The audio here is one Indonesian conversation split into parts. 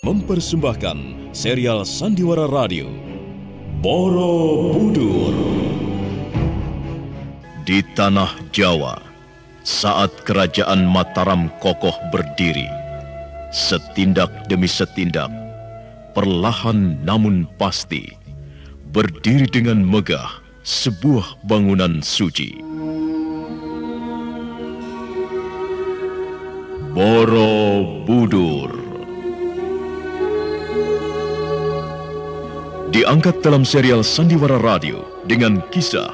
mempersembahkan serial Sandiwara Radio Borobudur. Di tanah Jawa, saat kerajaan Mataram kokoh berdiri, setindak demi setindak, perlahan namun pasti, berdiri dengan megah sebuah bangunan suci. Borobudur diangkat dalam serial Sandiwara Radio dengan kisah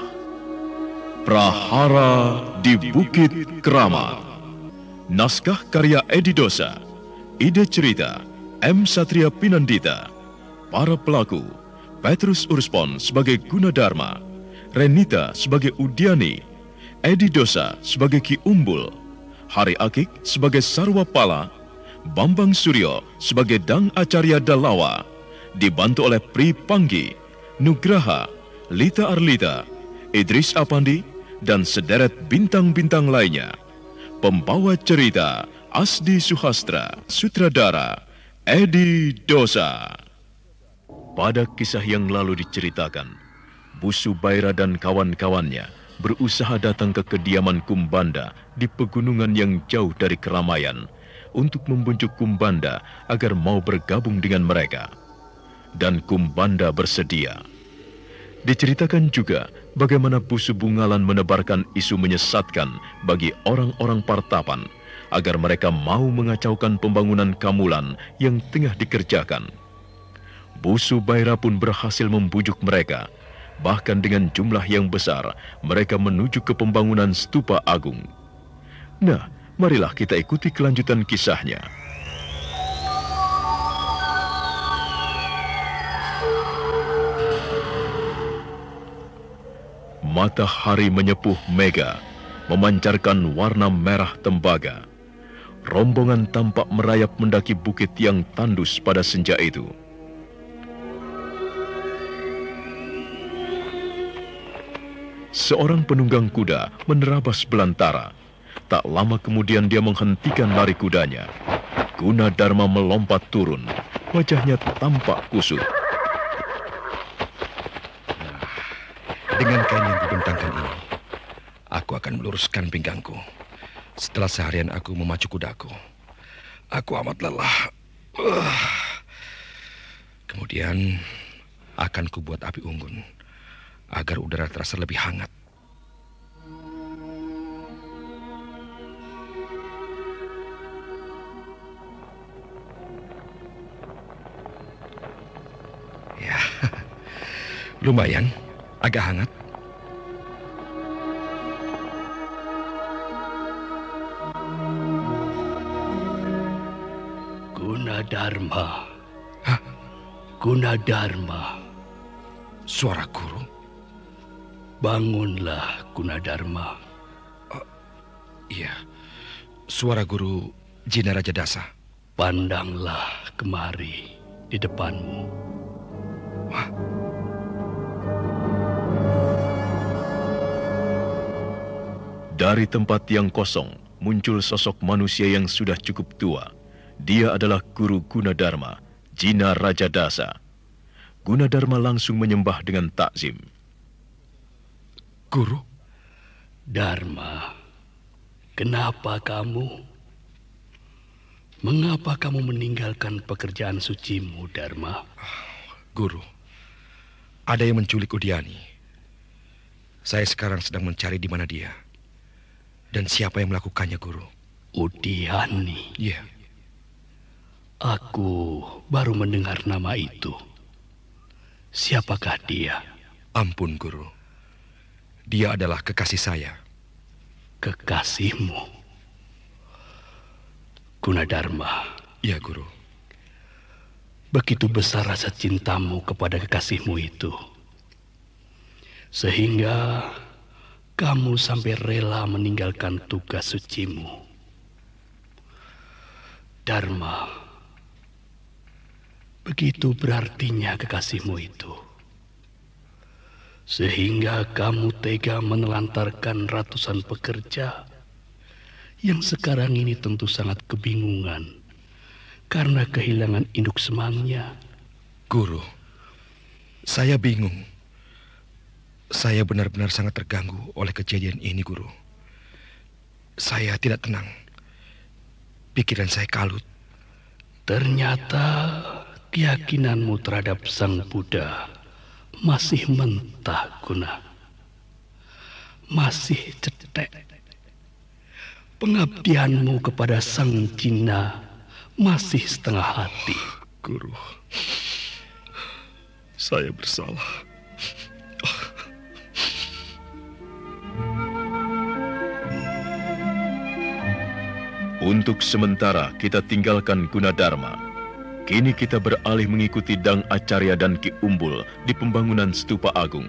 Prahara di Bukit Keramat. Naskah karya Edi Dosa, ide cerita M. Satria Pinandita. Para pelaku: Petrus Urspon sebagai Gunadarma, Renita sebagai Udiani, Edi Dosa sebagai Ki Umbul, Hari Akik sebagai Sarwapala, Bambang Suryo sebagai Dang Acarya Dalawa, dibantu oleh Pri Panggi, Nugraha, Lita Arlita, Idris Apandi, dan sederet bintang-bintang lainnya. Pembawa cerita Asdi Suhastra, sutradara Edi Dosa. Pada kisah yang lalu diceritakan, Bu Subaira dan kawan-kawannya berusaha datang ke kediaman Kumbanda di pegunungan yang jauh dari keramaian untuk membujuk Kumbanda agar mau bergabung dengan mereka. Dan Kumbanda bersedia. Diceritakan juga bagaimana Bu Subungalan menebarkan isu menyesatkan bagi orang-orang Partapan agar mereka mau mengacaukan pembangunan Kamulan yang tengah dikerjakan. Bu Subaira pun berhasil membujuk mereka. Bahkan dengan jumlah yang besar, mereka menuju ke pembangunan Stupa Agung. Nah, marilah kita ikuti kelanjutan kisahnya. Matahari menyepuh mega, memancarkan warna merah tembaga. Rombongan tampak merayap mendaki bukit yang tandus pada senja itu. Seorang penunggang kuda menerabas belantara. Tak lama kemudian dia menghentikan lari kudanya. Gunadarma melompat turun. Wajahnya tampak kusut. Dengan kain yang dibentangkan ini, aku akan meluruskan pinggangku. Setelah seharian aku memacu kudaku, aku amat lelah. Kemudian akan kubuat api unggun agar udara terasa lebih hangat. Ya, lumayan, agak hangat. Gunadarma. Hah? Gunadarma. Suara guru? Bangunlah, Gunadarma. Iya, suara guru Jina Rajadasa. Pandanglah kemari di depanmu. Wah. Dari tempat yang kosong, muncul sosok manusia yang sudah cukup tua. Dia adalah guru Gunadarma, Jina Rajadasa. Gunadarma langsung menyembah dengan takzim. Guru? Dharma, kenapa kamu? Mengapa kamu meninggalkan pekerjaan sucimu, Dharma? Guru, ada yang menculik Udiani. Saya sekarang sedang mencari di mana dia. Dan siapa yang melakukannya, Guru? Udiani? Iya. Aku baru mendengar nama itu. Siapakah dia? Ampun, Guru. Dia adalah kekasih saya. Kekasihmu? Gunadarma. Iya, Guru. Begitu besar rasa cintamu kepada kekasihmu itu, sehingga kamu sampai rela meninggalkan tugas sucimu. Dharma, begitu berartinya kekasihmu itu, sehingga kamu tega menelantarkan ratusan pekerja yang sekarang ini tentu sangat kebingungan karena kehilangan induk semangnya. Guru, saya bingung. Saya benar-benar sangat terganggu oleh kejadian ini, Guru. Saya tidak tenang. Pikiran saya kalut. Ternyata keyakinanmu terhadap Sang Buddha masih mentah, Guna. Masih cetek. Pengabdianmu kepada Sang Cina masih setengah hati. Guru, saya bersalah. Untuk sementara kita tinggalkan Gunadarma. Kini kita beralih mengikuti Dang Acarya dan Ki Umbul di pembangunan Stupa Agung.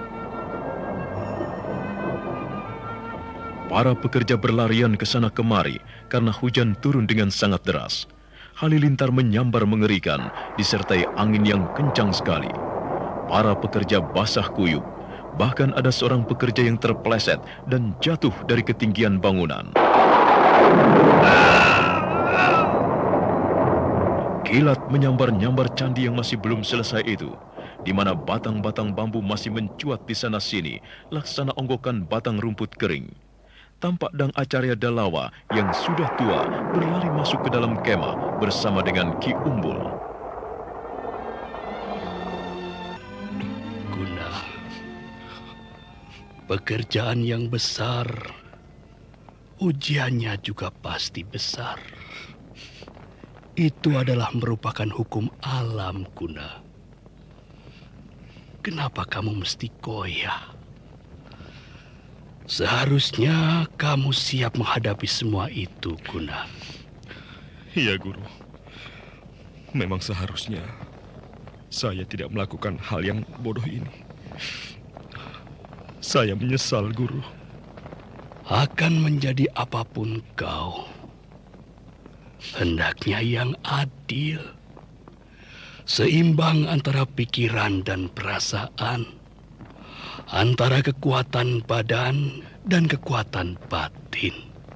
Para pekerja berlarian ke sana kemari karena hujan turun dengan sangat deras. Halilintar menyambar mengerikan disertai angin yang kencang sekali. Para pekerja basah kuyup, bahkan ada seorang pekerja yang terpeleset dan jatuh dari ketinggian bangunan. Kilat menyambar-nyambar candi yang masih belum selesai itu, di mana batang-batang bambu masih mencuat di sana-sini, laksana onggokan batang rumput kering. Tampak Dang Acarya Dalawa yang sudah tua berlari masuk ke dalam kemah bersama dengan Ki Umbul. Guna, pekerjaan yang besar, ujiannya juga pasti besar. Itu adalah merupakan hukum alam, Guna. Kenapa kamu mesti goyah? Seharusnya kamu siap menghadapi semua itu, Guna. Iya, Guru. Memang seharusnya saya tidak melakukan hal yang bodoh ini. Saya menyesal, Guru. Akan menjadi apapun kau, hendaknya yang adil, seimbang antara pikiran dan perasaan, antara kekuatan badan dan kekuatan batin.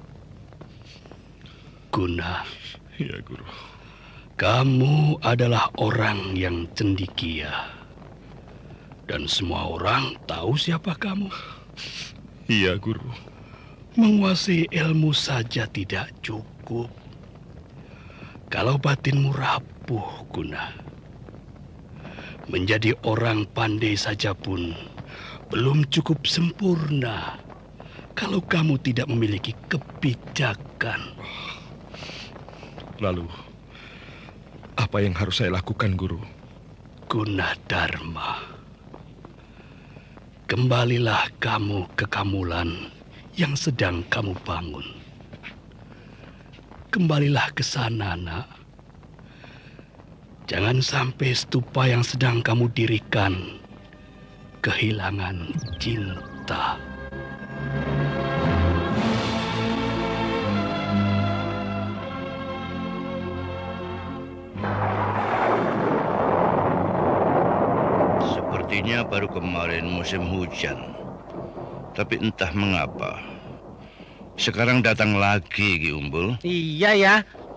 Guna, Iya, Guru. kamu adalah orang yang cendekia, dan semua orang tahu siapa kamu. Iya, Guru. Menguasai ilmu saja tidak cukup. Kalau batinmu rapuh, Guna, menjadi orang pandai saja pun belum cukup sempurna kalau kamu tidak memiliki kebijakan. Lalu, apa yang harus saya lakukan, Guru? Gunadarma, kembalilah kamu ke Kamulan yang sedang kamu bangun. Kembalilah ke sana, nak. Jangan sampai stupa yang sedang kamu dirikan kehilangan cinta. Sepertinya baru kemarin musim hujan. Tapi entah mengapa sekarang datang lagi, Ki Umbul. Iya ya,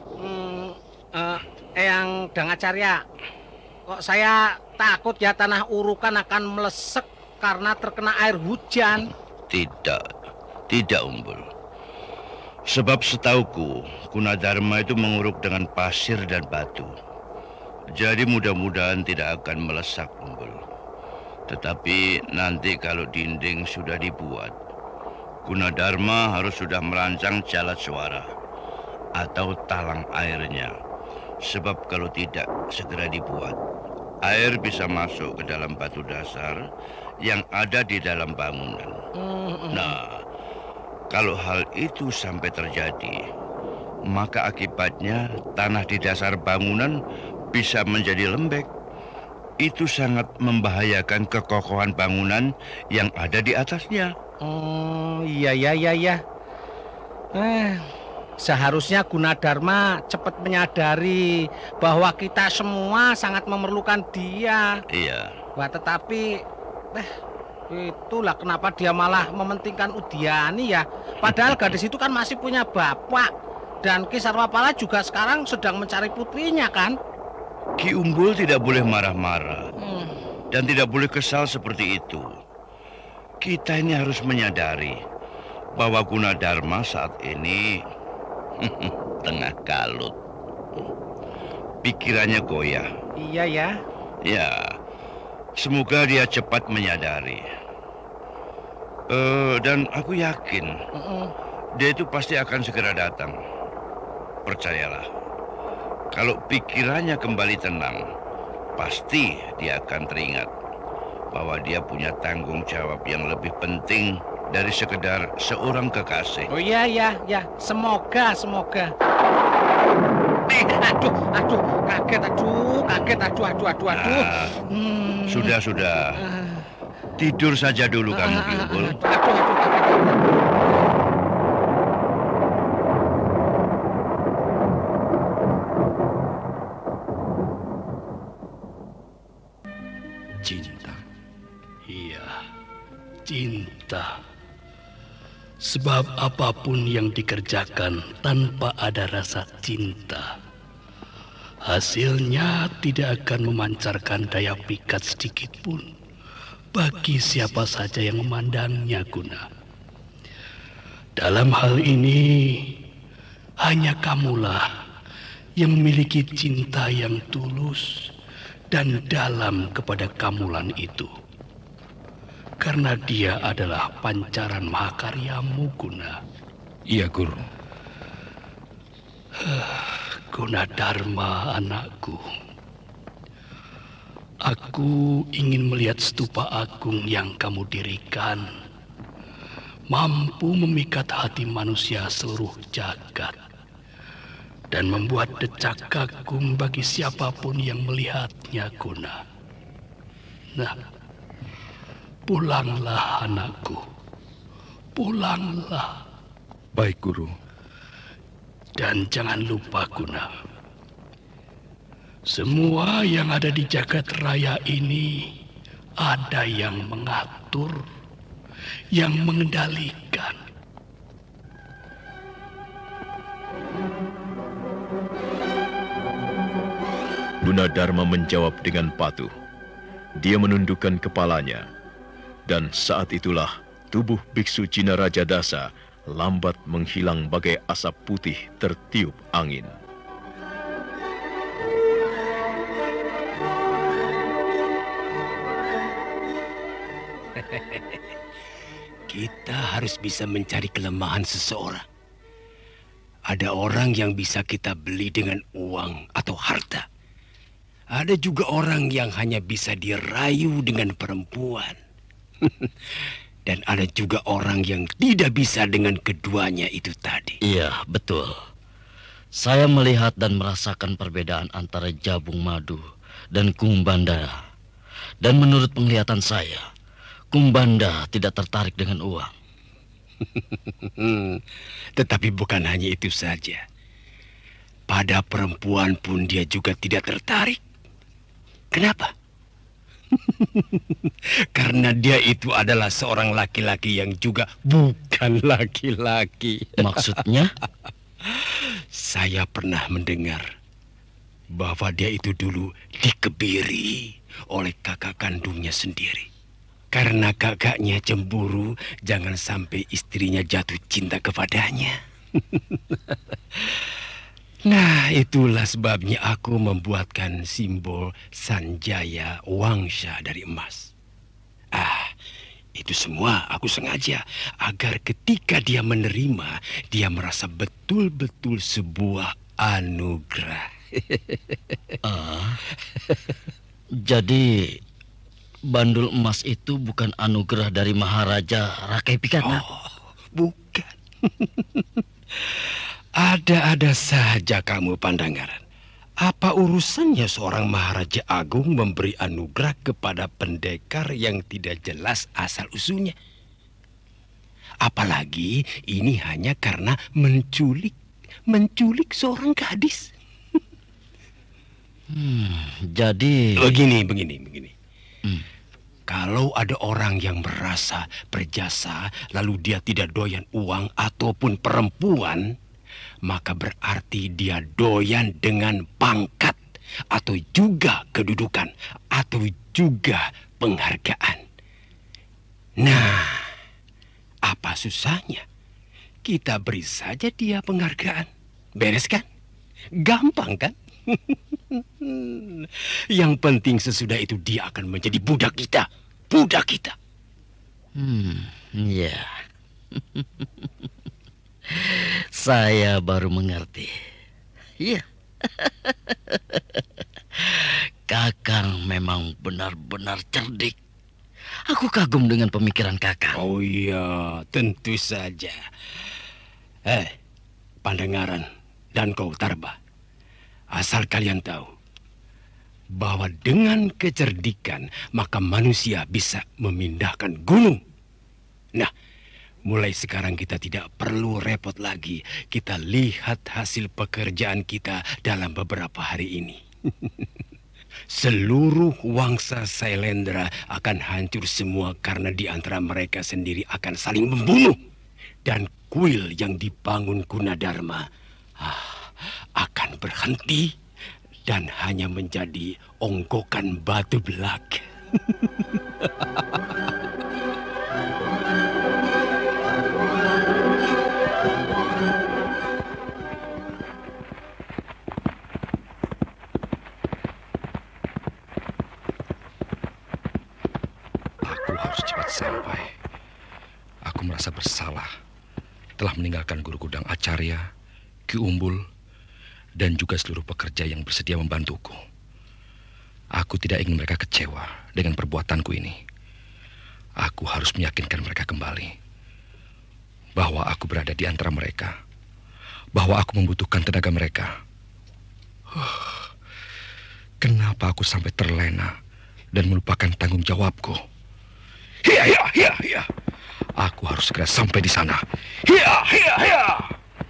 Eyang Dang Acarya. Kok saya takut ya tanah urukan akan melesek karena terkena air hujan. Tidak Umbul. Sebab setauku Gunadarma itu menguruk dengan pasir dan batu. Jadi mudah-mudahan tidak akan melesak, Umbul. Tetapi nanti kalau dinding sudah dibuat, Gunadarma harus sudah merancang jalan suara atau talang airnya. Sebab kalau tidak segera dibuat, air bisa masuk ke dalam batu dasar yang ada di dalam bangunan. Nah, kalau hal itu sampai terjadi, maka akibatnya tanah di dasar bangunan bisa menjadi lembek. Itu sangat membahayakan kekokohan bangunan yang ada di atasnya. Oh, iya. Seharusnya Gunadarma cepat menyadari bahwa kita semua sangat memerlukan dia. Iya. Wah, tetapi itulah kenapa dia malah mementingkan Udiani ya. Padahal gadis itu kan masih punya bapak. Dan Ki Sarwapala juga sekarang sedang mencari putrinya kan? Ki Umbul tidak boleh marah-marah dan tidak boleh kesal seperti itu. Kita ini harus menyadari bahwa Gunadarma saat ini tengah kalut. Pikirannya goyah. Iya ya. Ya, semoga dia cepat menyadari. Dan aku yakin dia itu pasti akan segera datang. Percayalah, kalau pikirannya kembali tenang, pasti dia akan teringat bahwa dia punya tanggung jawab yang lebih penting dari sekedar seorang kekasih. Oh iya, semoga. Aduh, kaget. Sudah. Tidur saja dulu kamu, Ki Umbul. Kaget. Cinta. Iya, cinta. Sebab apapun yang dikerjakan tanpa ada rasa cinta, hasilnya tidak akan memancarkan daya pikat sedikit pun bagi siapa saja yang memandangnya, Guna. Dalam hal ini, hanya kamulah yang memiliki cinta yang tulus dan dalam kepada Kamulan itu. Karena dia adalah pancaran mahakaryamu, Guna. Iya, Guru. Gunadarma, anakku. Aku ingin melihat stupa agung yang kamu dirikan mampu memikat hati manusia seluruh jagat dan membuat decak kagum bagi siapapun yang melihatnya, Guna. Nah, pulanglah, anakku. Pulanglah. Baik, Guru. Dan jangan lupa, Guna. Semua yang ada di jagat raya ini ada yang mengatur, yang mengendalikan. Gunadarma menjawab dengan patuh. Dia menundukkan kepalanya. Dan saat itulah tubuh biksu Cina Raja Dasa lambat menghilang bagai asap putih tertiup angin. Kita harus bisa mencari kelemahan seseorang. Ada orang yang bisa kita beli dengan uang atau harta. Ada juga orang yang hanya bisa dirayu dengan perempuan. Dan ada juga orang yang tidak bisa dengan keduanya itu tadi. Iya, betul. Saya melihat dan merasakan perbedaan antara Jabung Madu dan Kumbanda. Dan menurut penglihatan saya, Kumbanda tidak tertarik dengan uang. Tetapi bukan hanya itu saja. Pada perempuan pun dia juga tidak tertarik. Kenapa? Karena dia itu adalah seorang laki-laki yang juga bukan laki-laki. Maksudnya? Saya pernah mendengar bahwa dia itu dulu dikebiri oleh kakak kandungnya sendiri. Karena kakaknya cemburu jangan sampai istrinya jatuh cinta kepadanya. Nah, itulah sebabnya aku membuatkan simbol Sanjaya Wangsa dari emas. Itu semua aku sengaja agar ketika dia menerima, dia merasa betul-betul sebuah anugerah. Jadi bandul emas itu bukan anugerah dari Maharaja Rakai Pikatan? Oh, bukan. Ada-ada saja kamu, Pandanggaran. Apa urusannya seorang Maharaja Agung memberi anugerah kepada pendekar yang tidak jelas asal-usulnya? Apalagi ini hanya karena menculik seorang gadis. Jadi... Begini. Kalau ada orang yang merasa berjasa lalu dia tidak doyan uang ataupun perempuan, maka berarti dia doyan dengan pangkat, atau juga kedudukan, atau juga penghargaan. Nah, apa susahnya? Kita beri saja dia penghargaan. Beres kan? Gampang kan? Yang penting sesudah itu dia akan menjadi budak kita. Budak kita. Ya. Saya baru mengerti. Iya. Kakang memang benar-benar cerdik. Aku kagum dengan pemikiran Kakang. Oh iya, tentu saja. Pandengaran dan kau Tarba, asal kalian tahu bahwa dengan kecerdikan maka manusia bisa memindahkan gunung. Nah, mulai sekarang kita tidak perlu repot lagi. Kita lihat hasil pekerjaan kita dalam beberapa hari ini. Seluruh wangsa Sailendra akan hancur semua karena di antara mereka sendiri akan saling membunuh. Dan kuil yang dibangun Gunadarma akan berhenti dan hanya menjadi onggokan batu belaka. Aku harus cepat sampai. Aku merasa bersalah telah meninggalkan guru Gudang Acarya, Ki Umbul, dan juga seluruh pekerja yang bersedia membantuku. Aku tidak ingin mereka kecewa dengan perbuatanku ini. Aku harus meyakinkan mereka kembali bahwa aku berada di antara mereka, bahwa aku membutuhkan tenaga mereka. Kenapa aku sampai terlena dan melupakan tanggung jawabku? Hiya. Aku harus segera sampai di sana. Hiya.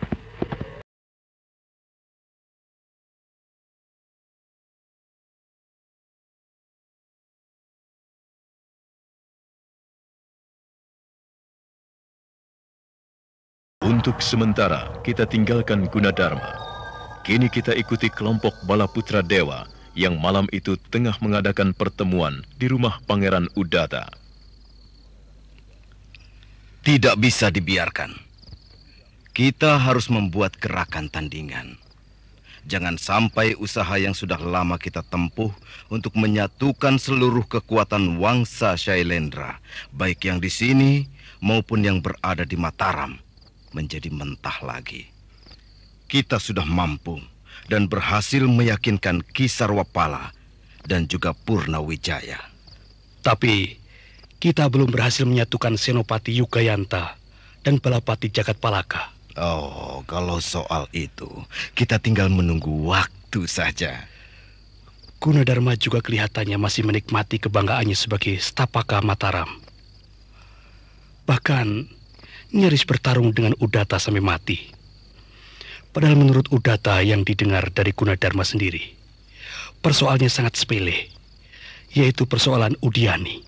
Untuk sementara kita tinggalkan Gunadarma. Kini kita ikuti kelompok Bala Putra Dewa yang malam itu tengah mengadakan pertemuan di rumah Pangeran Udata. Tidak bisa dibiarkan. Kita harus membuat gerakan tandingan. Jangan sampai usaha yang sudah lama kita tempuh untuk menyatukan seluruh kekuatan wangsa Shailendra, baik yang di sini maupun yang berada di Mataram, menjadi mentah lagi. Kita sudah mampu dan berhasil meyakinkan Ki Sarwapala dan juga Purnawijaya. Tapi kita belum berhasil menyatukan Senopati Yugayanta dan Balapati Jagatpalaka. Oh, kalau soal itu, kita tinggal menunggu waktu saja. Gunadarma juga kelihatannya masih menikmati kebanggaannya sebagai Stapaka Mataram. Bahkan nyaris bertarung dengan Udata sampai mati. Padahal menurut Udata yang didengar dari Gunadarma sendiri, persoalannya sangat sepele, yaitu persoalan Udiani.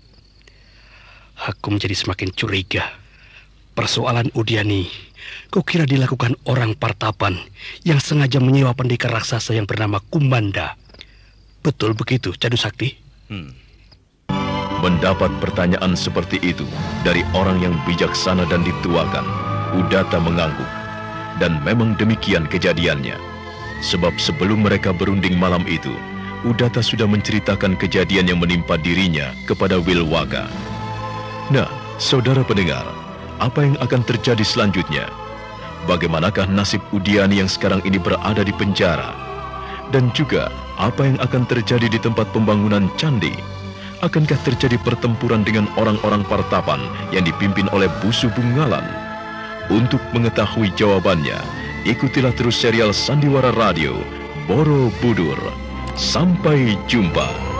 Aku menjadi semakin curiga. Persoalan Udiani, kukira dilakukan orang Partapan yang sengaja menyewa pendekar raksasa yang bernama Kumbanda. Betul begitu, Cadu Sakti? Mendapat pertanyaan seperti itu dari orang yang bijaksana dan dituakan, Udata mengangguk. Dan memang demikian kejadiannya. Sebab sebelum mereka berunding malam itu, Udata sudah menceritakan kejadian yang menimpa dirinya kepada Wilwaga. Nah, saudara pendengar, apa yang akan terjadi selanjutnya? Bagaimanakah nasib Udiani yang sekarang ini berada di penjara? Dan juga, apa yang akan terjadi di tempat pembangunan candi? Akankah terjadi pertempuran dengan orang-orang Partapan yang dipimpin oleh Busu Bungalan? Untuk mengetahui jawabannya, ikutilah terus serial Sandiwara Radio Borobudur. Sampai jumpa.